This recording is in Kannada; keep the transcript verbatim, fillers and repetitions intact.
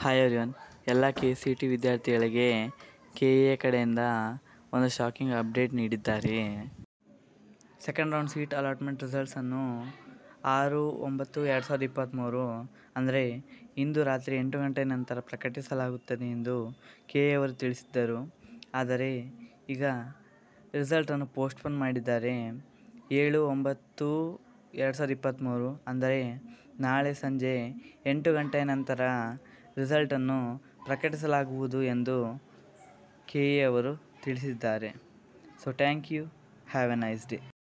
ಹಾಯ್ ಎವ್ರಿವನ್, ಎಲ್ಲ ಕೆ ಸಿ ಟಿ ವಿದ್ಯಾರ್ಥಿಗಳಿಗೆ ಕೆ ಎ ಕಡೆಯಿಂದ ಒಂದು ಶಾಕಿಂಗ್ ಅಪ್ಡೇಟ್ ನೀಡಿದ್ದಾರೆ. ಸೆಕೆಂಡ್ ರೌಂಡ್ ಸೀಟ್ ಅಲಾಟ್ಮೆಂಟ್ ರಿಸಲ್ಟ್ಸನ್ನು ಆರು ಒಂಬತ್ತು ಎರಡು ಸಾವಿರದ ಇಪ್ಪತ್ತ್ಮೂರು ಅಂದರೆ ಇಂದು ರಾತ್ರಿ ಎಂಟು ಗಂಟೆ ನಂತರ ಪ್ರಕಟಿಸಲಾಗುತ್ತದೆ ಎಂದು ಕೆ ಎ ಅವರು ತಿಳಿಸಿದ್ದರು. ಆದರೆ ಈಗ ರಿಸಲ್ಟನ್ನು ಪೋಸ್ಟ್ಪೋನ್ ಮಾಡಿದ್ದಾರೆ. ಏಳು ಒಂಬತ್ತು ಎರಡು ಸಾವಿರದ ಇಪ್ಪತ್ತ್ಮೂರು ಅಂದರೆ ನಾಳೆ ಸಂಜೆ ಎಂಟು ಗಂಟೆಯ ನಂತರ ರಿಸಲ್ಟನ್ನು ಪ್ರಕಟಿಸಲಾಗುವುದು ಎಂದು ಕೆ ಎ ಅವರು ತಿಳಿಸಿದ್ದಾರೆ. So thank you, have a nice day.